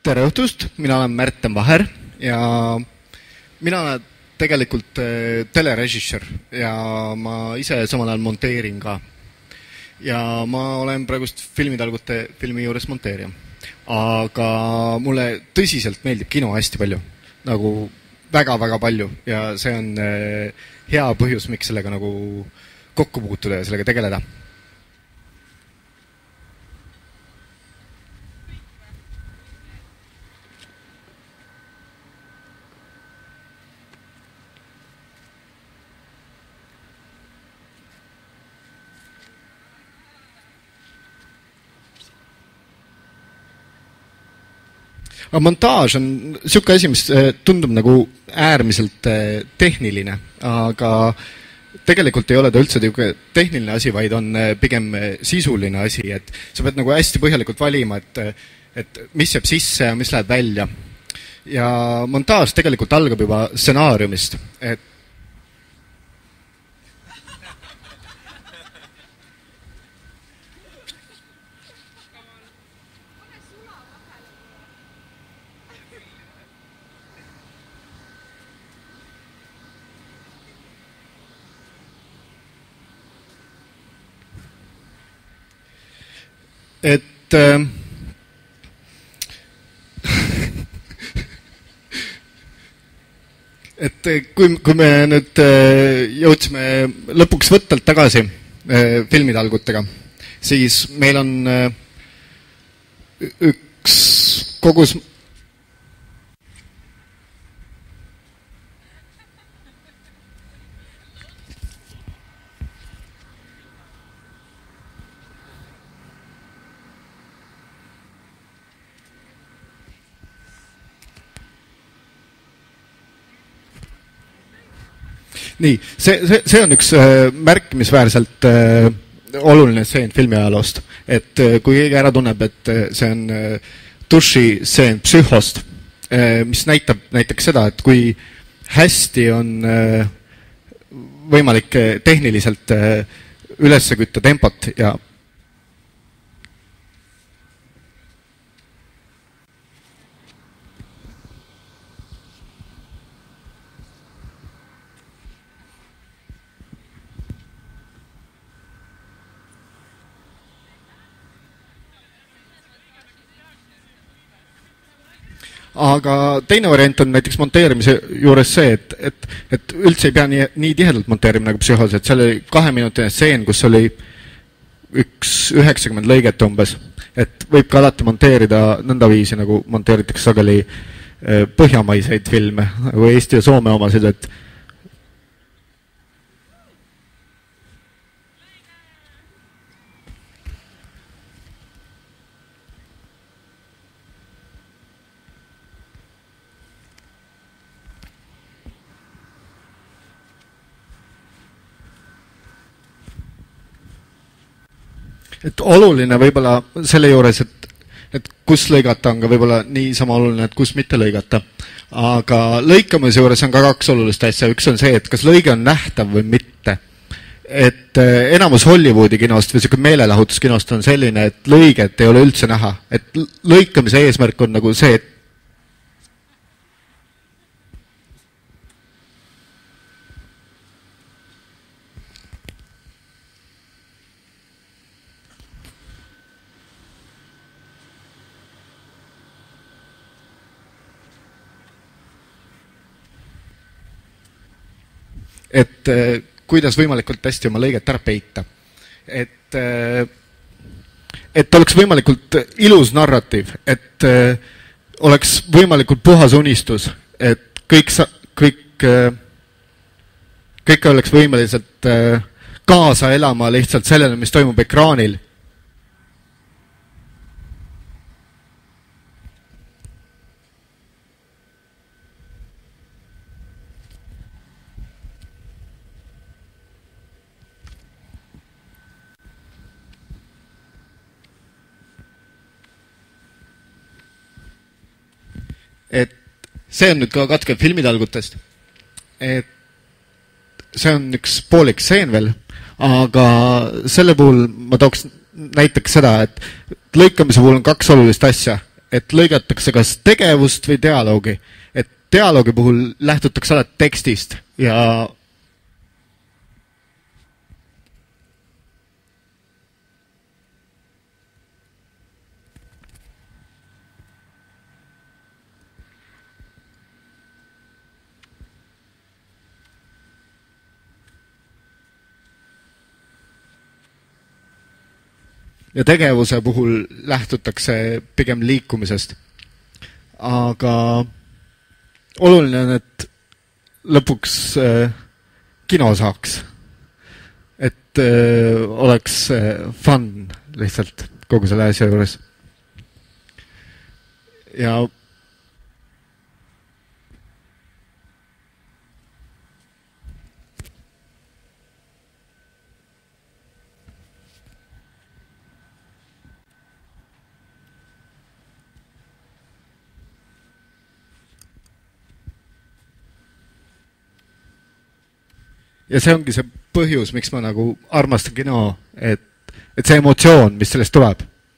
Tere õhtust, mina olen Märten Vaher ja mina olen tegelikult telerežissöör ja ma ise samal ajal monteerin ka. Ja ma olen praegust Filmitalgute filmi juures monteerija. Aga mulle tõsiselt meeldib kino hästi palju, nagu väga-väga palju ja see on hea põhjus, miks sellega nagu kokku puutuda ja sellega tegeleda. Montaaž on siuke asi, mis tundub nagu äärmiselt tehniline, aga tegelikult ei ole ta üldse tehniline asi, vaid on pigem sisuline asi, et sa pead nagu hästi põhjalikult valima, et mis jääb sisse ja mis läheb välja. Ja montaaž tegelikult algab juba stsenaariumist, et kui me nüüd jõudsime lõpuks võttelt tagasi filmitalgutega, siis meil on üks kogus Nii, see on üks märkimisväärselt oluline stseen filmi ajaloost, et kui keegi ära tunneb, et see on duši stseen Psühhost, mis näitab näiteks seda, et kui hästi on võimalik tehniliselt üles kütta tempot ja aga teine variant on näiteks monteerimise juures see, et üldse ei pea nii tihedalt monteerima nagu Psühhos, et seal oli 2-minutine stseen, kus oli 90 lõiget umbes, et võib ka alati monteerida nõnda viisi, nagu monteeritakse sageli põhjamaiseid filme, nagu Eesti ja Soome omasid, et oluline võib-olla selle juures, et kus lõigata on ka võib-olla niisama oluline, et kus mitte lõigata. Aga lõikamise juures on ka 2 olulist asja. Üks on see, et kas lõige on nähtav või mitte. Et enamus Hollywoodi kinost või selline meelelahutuskinost on selline, et lõiget ei ole üldse näha. Et lõikamise eesmärk on nagu see, et kuidas võimalikult hästi oma lõiget ära peita. Et oleks võimalikult ilus narratiiv, et oleks võimalikult puhas unistus, et kõik oleks võimeliselt kaasa elama lihtsalt sellele, mis toimub ekraanil. Et see on nüüd ka katke filmitalgutest, et see on üks poolik stseen veel, aga selle puhul ma tooks näiteks seda, et lõikamise puhul on 2 olulist asja, et lõigatakse kas tegevust või dialoogi. Et dialoogi puhul lähtutakse alati tekstist ja ja tegevuse puhul lähtutakse pigem liikumisest. Aga oluline on, et lõpuks kino saaks. Et oleks fun lihtsalt kogu selle asja juures. Ja ja see ongi see põhjus, miks ma nagu armastan kino, et see emotsioon, mis sellest tuleb.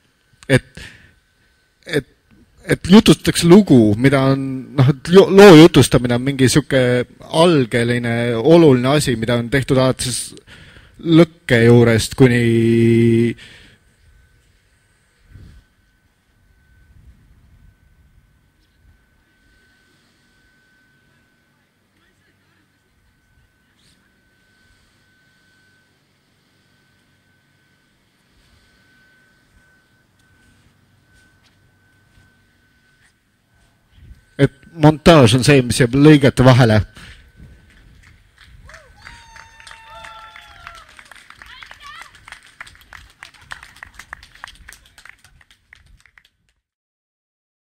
Et jutustatakse lugu, mida on, loo jutustamine on mingi siuke algeline, oluline asi, mida on tehtud alates lõkke juurest kuni montaaž on see, mis jääb lõigete vahele